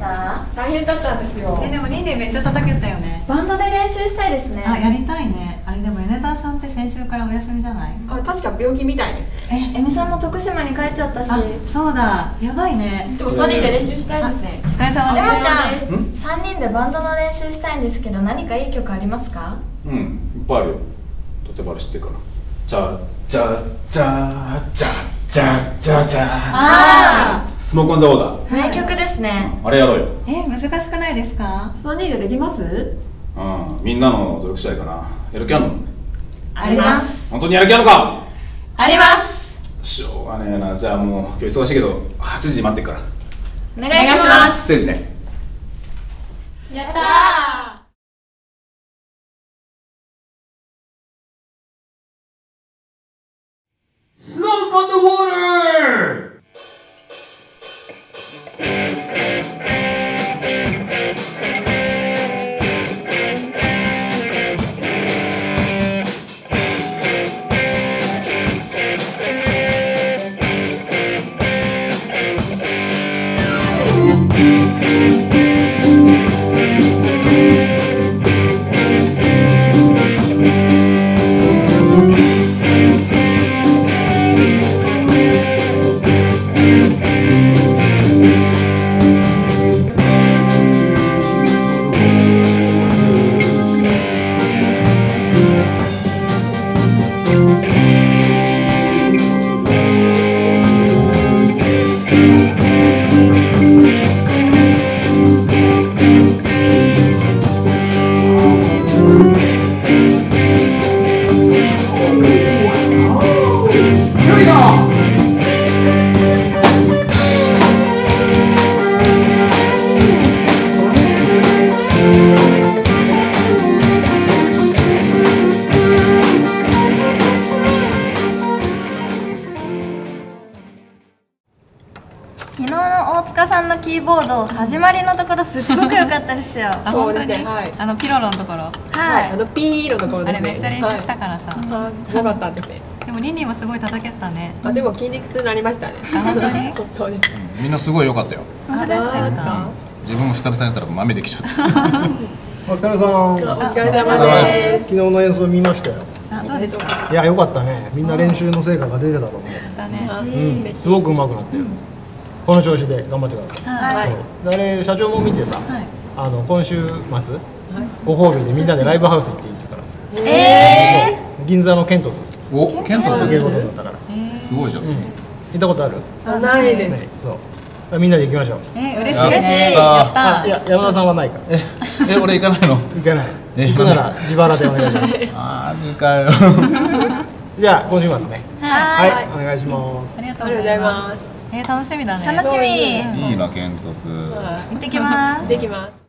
した大変だったんですよ。 でもリンリンめっちゃ叩けたよね。 バンドで練習したいですね。 あ、やりたいね。あれでも米沢さんって先週からお休みじゃない？ あ、確か病気みたいですね。 エミさんも徳島に帰っちゃったし。 あ、そうだ、やばいね。 でも3人で練習したいですね。 お疲れ様エマちゃん、 です。 3人でバンドの練習したいんですけど、何かいい曲ありますか？ うん、いっぱいあるよ。例えばあれ知ってるかな。じゃじゃじゃじゃじゃじゃじゃあスモークオンザオーダー。 名曲ですね。 あれやろうよ。 難しくないですか 3人でできます？ うん、みんなの努力次第かな。やる気あんの？ あります。 本当にやる気あんのか？ あります。 しょうがねえな。じゃあもう今日忙しいけど8時待ってっから。 お願いします。 ステージね。 やったー。 Smoke on the water! Here we go! 昨日の大塚さんのキーボード始まりのところすっごく良かったですよ。 あ、 そう本当に、 ですねはいピロロのところ、 はい。 ピーのところあれですね。 めっちゃ練習したからさ、 はいすごかったんですね。 でもリンリンはすごい叩けたね。 あ、でも筋肉痛になりましたね。 あ、本当にそうです。 みんなすごい良かったよ。 本当ですか？ 自分も久々にやったら豆できちゃった。 お疲れさん。 お疲れ様です。 昨日の演奏見ましたよ。 あ、どうですか？ いや、良かったね。みんな練習の成果が出てたと思う。 だね。 うん、すごく上手くなってる。この調子で頑張ってください。 はい。 そうで、あれ社長も見てさ、 はい。 今週末、ご褒美でみんなでライブハウス行っていいって言うからさ。銀座のケントス。 お、ケントすげえことになったから。 すごいじゃん。 行ったことある？ あ、ないでねす。、 そう。みんなで行きましょう。 嬉しい。 やったーやったいや、山田さんはないから。 俺行かないの？ 行かない。行くなら自腹でお願いします。 マジかよ。 じゃあ今週末ね。 はい。 はい、お願いします。 ありがとありがとうございうございま。 ます楽しみだね。 楽しみ。 いいなケントス。 行ってきます。 できます。